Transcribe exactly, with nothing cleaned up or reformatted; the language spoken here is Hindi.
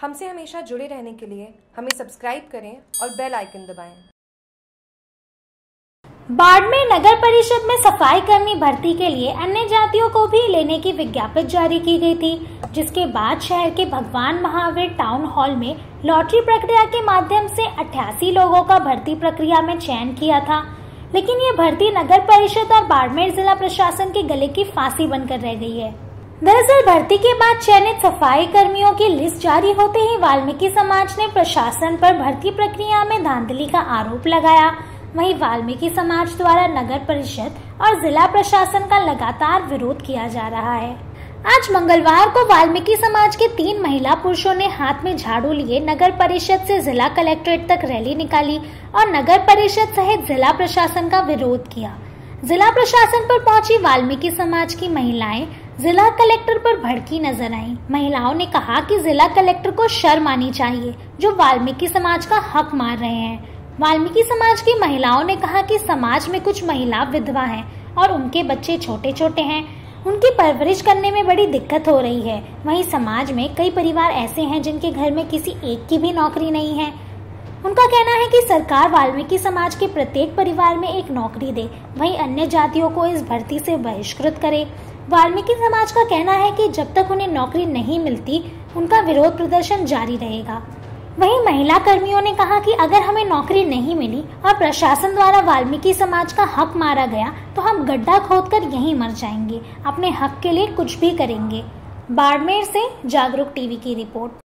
हमसे हमेशा जुड़े रहने के लिए हमें सब्सक्राइब करें और बेल आइकन दबाएं। बाड़मेर नगर परिषद में सफाई कर्मी भर्ती के लिए अन्य जातियों को भी लेने की विज्ञप्ति जारी की गई थी, जिसके बाद शहर के भगवान महावीर टाउन हॉल में लॉटरी प्रक्रिया के माध्यम से अट्ठासी लोगों का भर्ती प्रक्रिया में चयन किया था। लेकिन ये भर्ती नगर परिषद और बाड़मेर जिला प्रशासन के गले की फांसी बनकर रह गई है। दरअसल भर्ती के बाद चयनित सफाई कर्मियों की लिस्ट जारी होते ही वाल्मीकि समाज ने प्रशासन पर भर्ती प्रक्रिया में धांधली का आरोप लगाया। वहीं वाल्मीकि समाज द्वारा नगर परिषद और जिला प्रशासन का लगातार विरोध किया जा रहा है। आज मंगलवार को वाल्मीकि समाज के तीन महिला पुरुषों ने हाथ में झाड़ू लिए नगर परिषद से जिला कलेक्ट्रेट तक रैली निकाली और नगर परिषद सहित जिला प्रशासन का विरोध किया। जिला प्रशासन पर पहुंची वाल्मीकि समाज की महिलाएं जिला कलेक्टर पर भड़की नजर आईं। महिलाओं ने कहा कि जिला कलेक्टर को शर्म आनी चाहिए, जो वाल्मीकि समाज का हक मार रहे हैं। वाल्मीकि समाज की महिलाओं ने कहा कि समाज में कुछ महिला विधवा हैं और उनके बच्चे छोटे छोटे हैं, उनकी परवरिश करने में बड़ी दिक्कत हो रही है। वहीं समाज में कई परिवार ऐसे हैं जिनके घर में किसी एक की भी नौकरी नहीं है। उनका कहना है कि सरकार वाल्मीकि समाज के प्रत्येक परिवार में एक नौकरी दे, वहीं अन्य जातियों को इस भर्ती से बहिष्कृत करे। वाल्मीकि समाज का कहना है कि जब तक उन्हें नौकरी नहीं मिलती, उनका विरोध प्रदर्शन जारी रहेगा। वहीं महिला कर्मियों ने कहा कि अगर हमें नौकरी नहीं मिली और प्रशासन द्वारा वाल्मीकि समाज का हक मारा गया तो हम गड्ढा खोदकर यहीं मर जाएंगे, अपने हक के लिए कुछ भी करेंगे। बाड़मेर से जागरूक टीवी की रिपोर्ट।